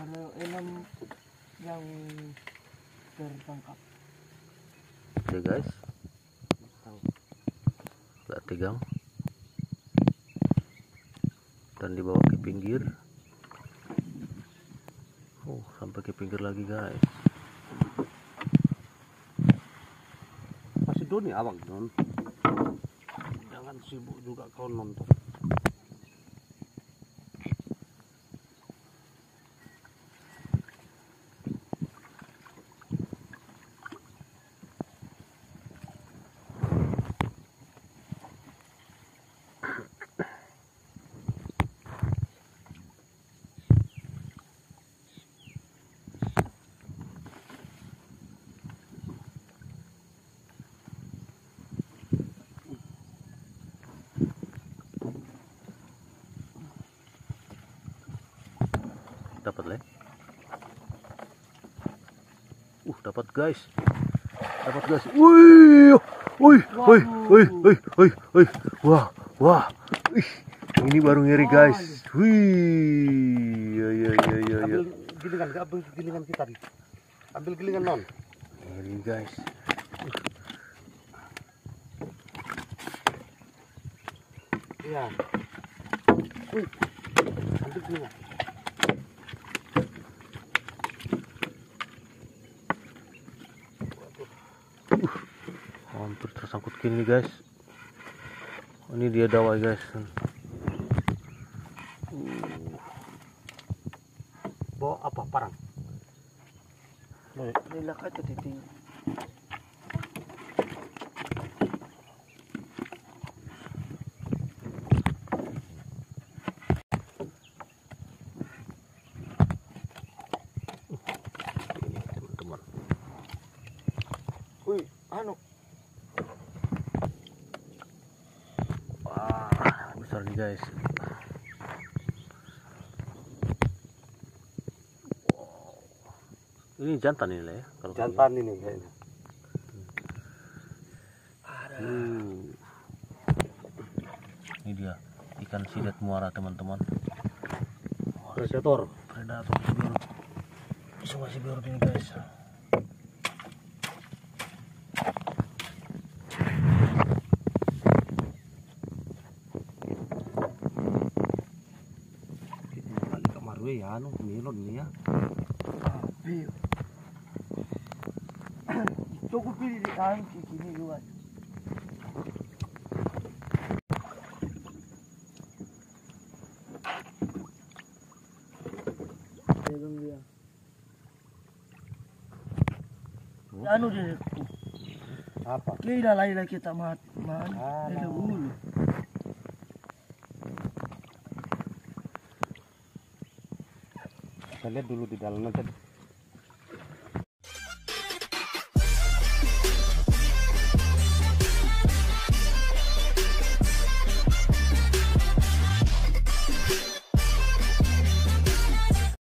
Ada 6 yang tertangkap. Oke guys, nggak tegang dan dibawa ke pinggir. Sampai ke pinggir lagi guys. Masih doni awak non. Jangan sibuk juga kau nonton. Dapat le. Dapat guys. Wih. Wah. Ini baru ngeri guys. Wih. Ya. Ambil gilingan kita nih. Ambil gilingan non. Ngeri guys. Iya. Wih. Ambil gilingan. Hampir tersangkut gini guys. Ini dia dawai guys. Bawa apa parang? Nilak aja titing. Ini teman-teman. Wih, anu. Wah, besar nih guys. Ini jantan ini lah ya. Kalau Jantan ini kayaknya. Ini dia ikan sidat muara teman-teman. Predator. Predator semua si biru ini guys. Kali kemaru ya anu milon nih ya. Cukup pilih di kaki sini juga. Belum dia. Anu dia. Apa? Kira lain kita mat. Ada ulu. Kita lihat dulu di dalam nanti